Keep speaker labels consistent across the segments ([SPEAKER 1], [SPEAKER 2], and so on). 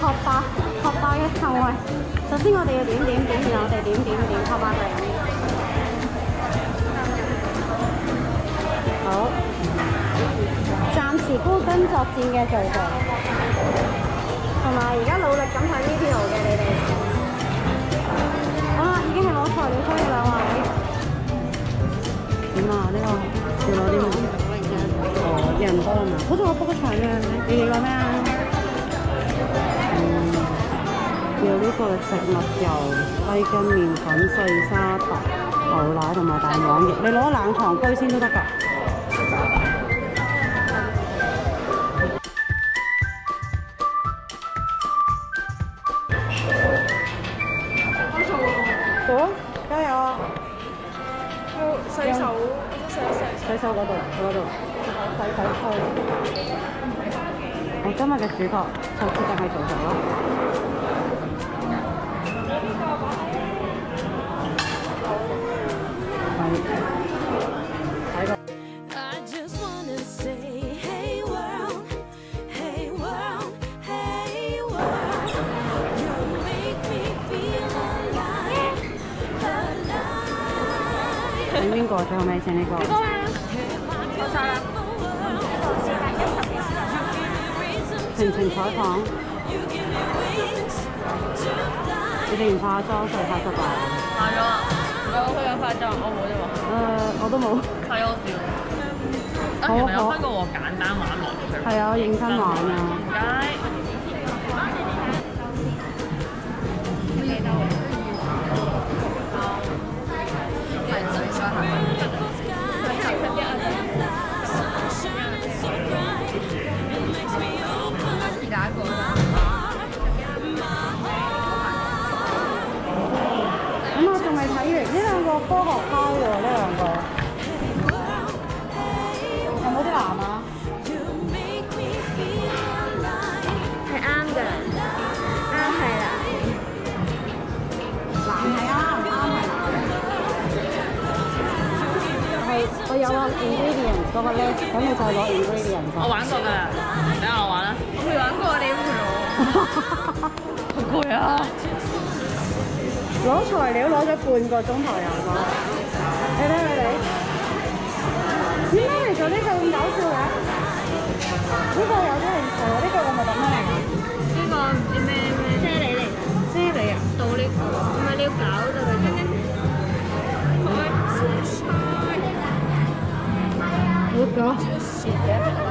[SPEAKER 1] 確爆一扣啊！首先我哋要點，然後我哋點確爆佢。好，暫時孤軍作戰嘅做法，同埋而家努力咁睇呢條嘅你哋。好啦，已經係攞材料出去啦，點啊？呢個要攞啲咩？哦，人多啊嘛，好似我 book 場嘅，你哋講咩啊？要呢個食物油、低筋麵粉、細沙糖、牛奶同埋蛋黃液，你攞冷藏居先都得㗎。做啊！加油啊！要洗手，洗手嗰度，洗區。我今日嘅主角就決定係做咗咯。睇個。整邊個？最後尾整呢個。夠晒啦。晴採訪，你哋唔化妝所以拍失敗。化咗啊！佢有化妝，我冇啫喎。我都冇。睇我笑。其實有分過喎，簡單玩落去。係啊，我認真玩啊。唔該。科學家喎呢兩個，有冇啲藍啊？係啱㗎，啱係啦。藍係啱，唔啱係藍。我有個 ingredient 嗰個 list，咁你再攞 ingredient。我玩過㗎啦，等下我玩啦。我未玩過，你陪我。好攰啊！攞材料攞咗半個鐘頭有咗，你睇佢哋點解嚟做呢個咁搞笑嘅？呢個有啲興趣喎，呢個我咪等咩嚟㗎？呢個唔知咩啫喱嚟㗎，啫喱啊！倒呢個，咁咪你要搞到佢先。好搞笑嘅。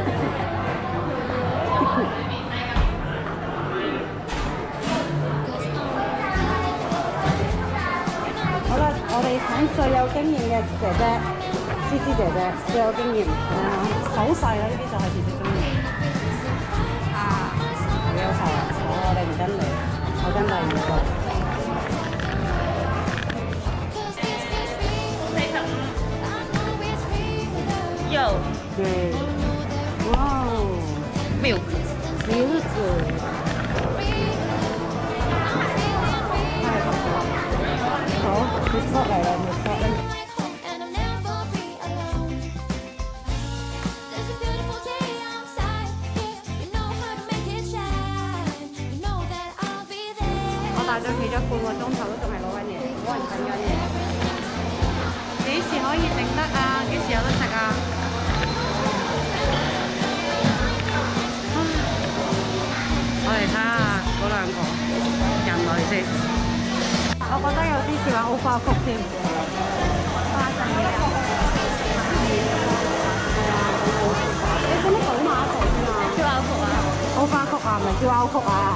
[SPEAKER 1] 我哋請最有經驗嘅姐姐，芝芝姐姐最有經驗，好細啦，呢啲就係姐姐經驗。啊，好優秀啊！好，我哋唔跟你，我跟第二個。有。哇！Milk。好 ，Miss 嚟啦 ，Miss 咧。我大咗企咗半個鐘頭都仲係攞緊嘢，冇人整緊嘢。幾時可以整得啊？幾時有得食啊？我哋睇下嗰兩個人類先。我覺得有啲似話奧花曲添，花神嘅。你做乜倒馬頭先啊？燒鴨曲啊？奧花曲啊，唔係燒鴨曲啊。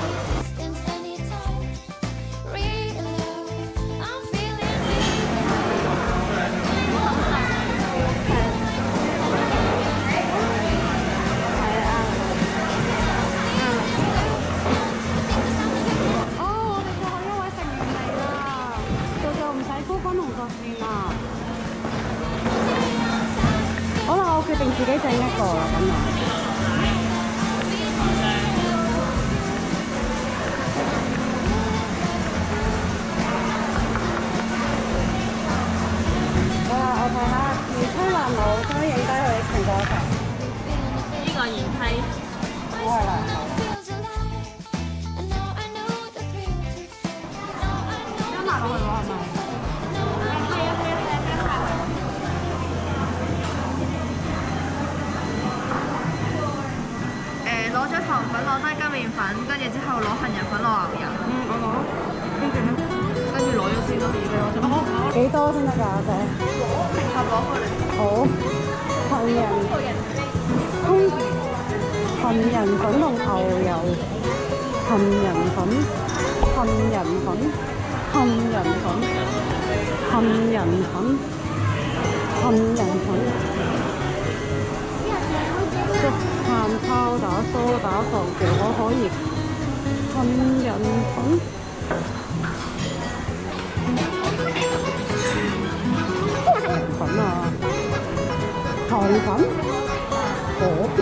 [SPEAKER 1] 好啦，我決定自己整一個啦，咁啊。好啦，我睇下延禧環路，想影低佢成個城。呢個延禧。我係啦。
[SPEAKER 2] 攞咗糖粉，攞低吉麵粉，跟住之後攞杏仁粉，攞牛油。
[SPEAKER 1] 我攞。跟住咧？
[SPEAKER 2] 跟住攞咗先咯，已經攞咗。
[SPEAKER 1] 幾多先得㗎，姐？
[SPEAKER 2] 成盒攞過嚟。
[SPEAKER 1] 好。杏仁粉同牛油，杏仁粉，杏仁粉，杏仁粉，杏仁粉，杏仁粉。竹炭拋打梳打糖條我可以，杏仁粉。粉啊，糖粉，果邊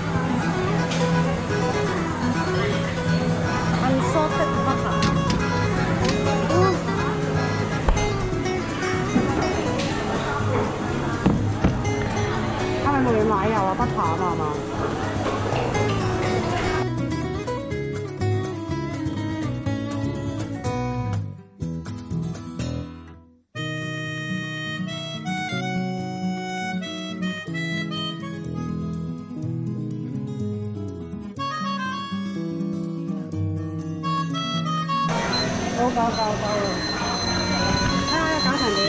[SPEAKER 1] unsalted butter， 係咪冇嘢奶油啊？butter啊嘛係嘛？夠，睇下搞成點？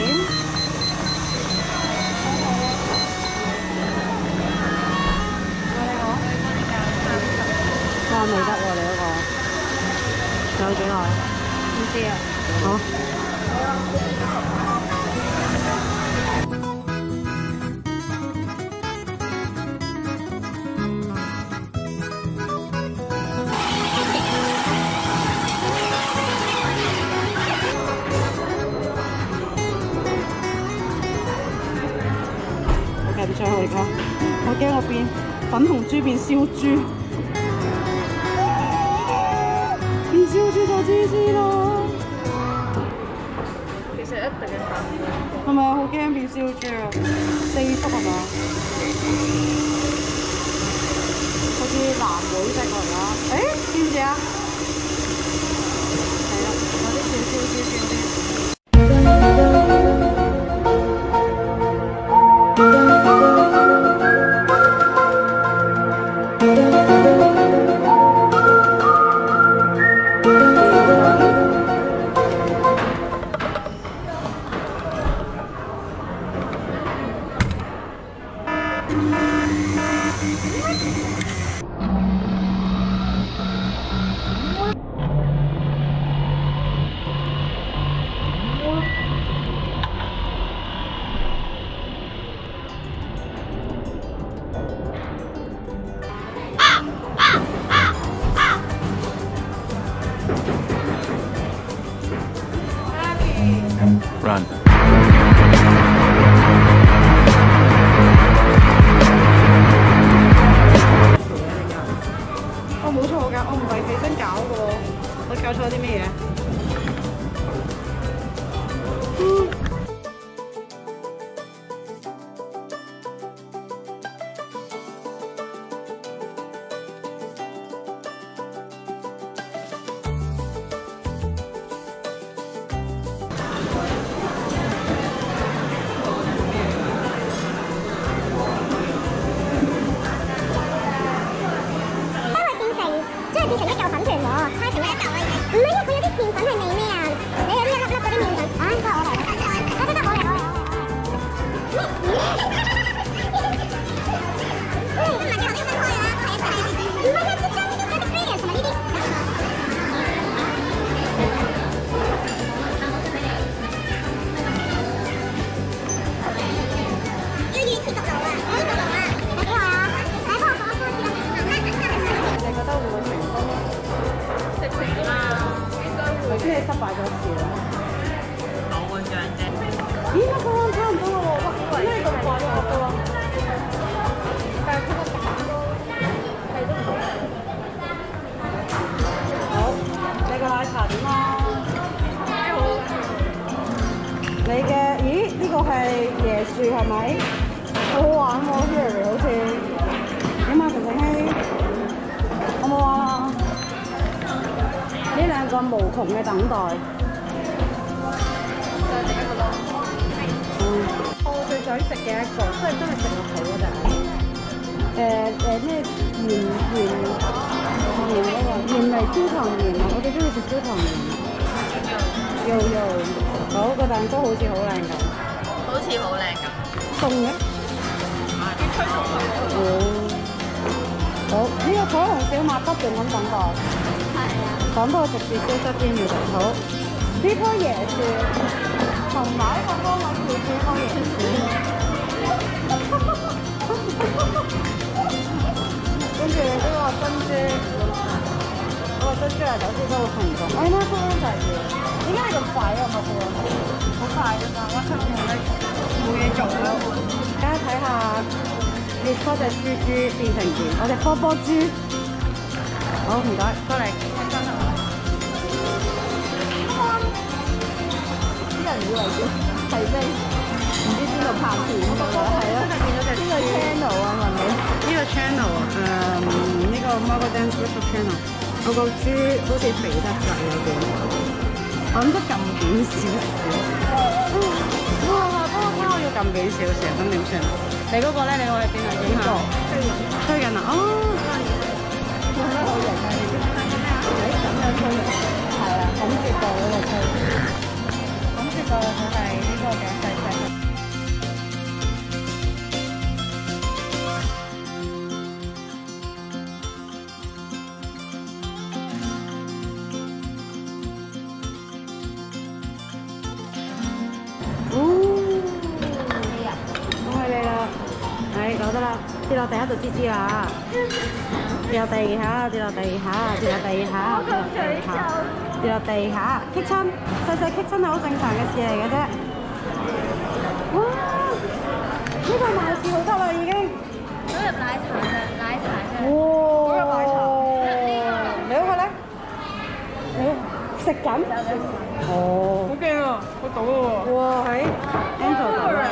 [SPEAKER 1] 我呢個，哇未得喎你嗰個，仲有幾耐？唔知啊。好。唔再去㗎，我驚我變粉紅豬變燒豬，變燒豬就知啦。
[SPEAKER 2] 其實一定係咁。
[SPEAKER 1] 係咪好驚變燒豬啊？4幅係嘛？好似藍莓色㗎而家。誒，知唔知啊？係啦，有啲小燒豬燒啲。
[SPEAKER 3] Run.
[SPEAKER 1] 我冇錯㗎，我唔係起身搞嘅喎，我搞錯啲咩嘢？
[SPEAKER 4] 變成一嚿粉團喎，猜成一嚿啊！唔係啊，佢有啲澱粉係味咩啊？你有啲一粒粒嗰啲麵粉，啊，得我嚟，得我嚟。唔係嘅，我哋分開啦，係啊，唔係啊，即將呢啲 ingredients 同埋呢啲。要預設焗爐啊，我呢個爐啊，幾好啊！嚟幫我講多次啦。
[SPEAKER 1] 你覺得會唔會成功？
[SPEAKER 2] 食成啦，應該會。
[SPEAKER 1] 頭先你失敗咗一次啦。
[SPEAKER 2] 攞個醬啫。
[SPEAKER 1] 咦，乜個差唔多咯喎？哇，點解咁快嘅都？但係佢個蛋都係都唔好。好，你個奶茶點啊？你嘅，咦？呢個係椰樹係咪？好好玩喎 ，Harry 好似。點啊，婷婷希？好唔好啊？呢兩個無窮嘅等待。我最想食嘅一個，真係食落肚嗰陣。咩圓甜味焦糖圓啊！我哋中意食焦糖圓。有，嗰個蛋糕好似好靚咁。
[SPEAKER 2] 好似好靚咁。
[SPEAKER 1] 凍嘅。
[SPEAKER 2] 啲推送佢。
[SPEAKER 1] 哦。好，呢個彩虹小麥不斷咁等待。
[SPEAKER 2] 係啊。
[SPEAKER 1] 講到直接消失添，其實好。呢棵椰樹同埋一個幫我調轉一棵椰樹。跟住呢個珍珠，嗰個珍珠奶酒先都好成功。哎媽，收得滯嘅，點解你咁快啊？我估好快㗎嘛，我出門咧冇嘢做啦。而家睇下列嗰隻豬變成點，我隻波波豬。好，唔該，過嚟。啲人以為係咩？唔知邊度拍片㗎啦，係咯。呢個 channel 啊，問你。呢個 channel 呢個 Marco Dance YouTube channel， 我個豬好似肥得滯有點，我諗得撳扁少少。哇！不過我要撳扁少少，咁點算？你嗰個咧，你可以邊度影下？吹緊啊！哦，有咩好型啊？咁樣吹嘅，係啊，孔雀度嗰度吹。孔雀度佢係呢個嘅細細。攞得啦，跌落地下就知知啦。跌落地下，跌落地下，跌落地下，跌落地下，棘親，細細棘親係好正常嘅事嚟嘅啫。哇！呢個賣士好得啦已經。
[SPEAKER 2] 嗰入奶茶嘅，奶茶嘅。
[SPEAKER 1] 哇！嗰入奶茶。你嗰個咧？你食緊？哦。好驚啊！我倒喎。哇！喺 Angel 倒啦。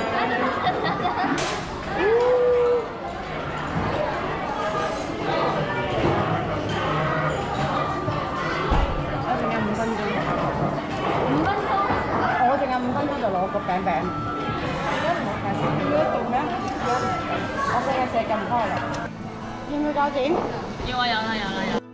[SPEAKER 1] 就攞個餅餅，而家唔好介紹，要一凍咩？我淨係寫咁開嚟，要唔要加錢？
[SPEAKER 2] 要啊，有啦，有啦，有。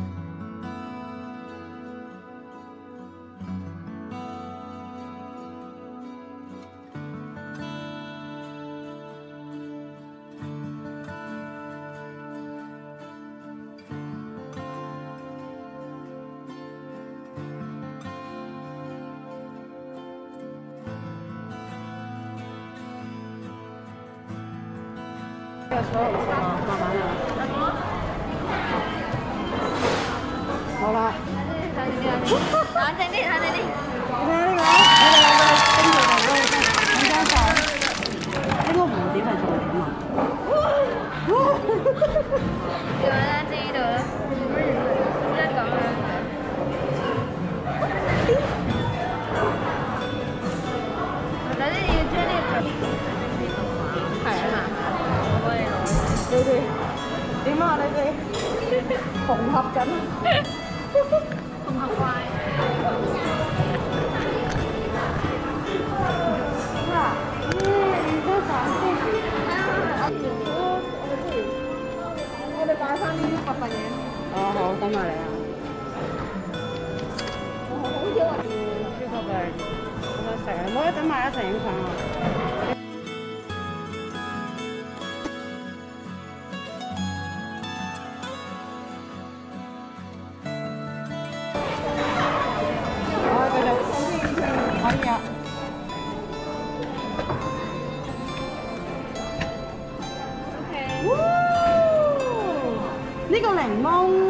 [SPEAKER 1] 慢慢啊！好啦，
[SPEAKER 2] 冷靜啲，冷靜啲。
[SPEAKER 1] 你睇呢個，我哋兩個跟住就嗰個兩張台，呢個蝴蝶係重點啊！
[SPEAKER 2] 點樣咧？知道啦，即係咁樣。等啲要將呢個係啊嘛。
[SPEAKER 1] 你哋點啊？你哋縫合緊，
[SPEAKER 2] 縫合怪。
[SPEAKER 1] 哇！你都想先？我哋擺翻呢啲核突嘢。哦，好，等埋你啊！好少啊！超級靚，咁樣食啊！唔好一陣埋一齊影相啊！可以啊。OK。呢個檸檬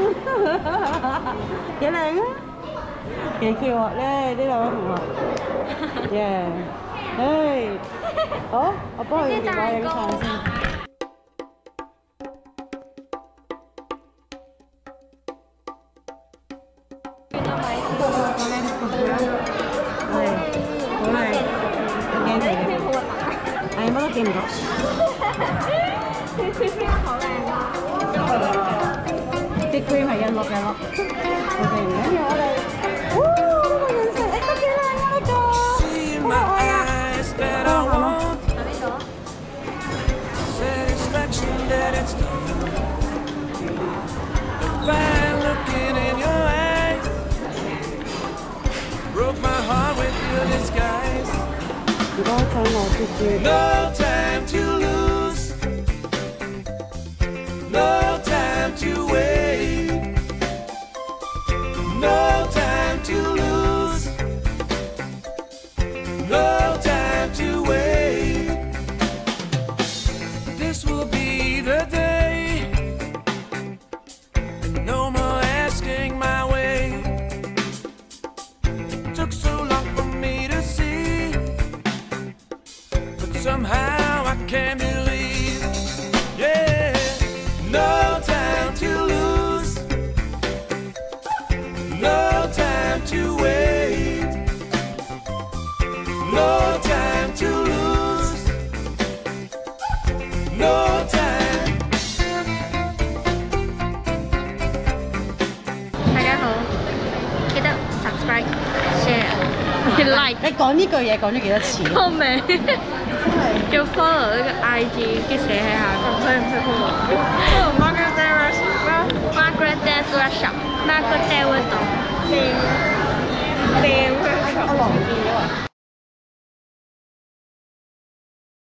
[SPEAKER 1] 幾靚啊！幾 Q 啊！呢兩位同學，耶！唉，好，我幫佢用電話影相先。乜都見唔到。好靚啊！啲 cream 係一粒一粒。我哋唔緊要，我哋，呢個顏色，都幾靚啊呢個。好可愛啊！好啊。呢個。
[SPEAKER 3] No time to lose. No time to wait. No time to lose. No time to wait. This will be the day. And no more asking my way. Took so long for me to see, but somehow I can't believe. Yeah, no time to lose. No time to wait. No time to lose. No time.
[SPEAKER 2] 大家好，記得 subscribe、share、like。
[SPEAKER 1] 你講呢句嘢講咗幾多次？
[SPEAKER 2] comment， 要 follow 呢個 IG，跟住寫喺下邊。唔使 follow。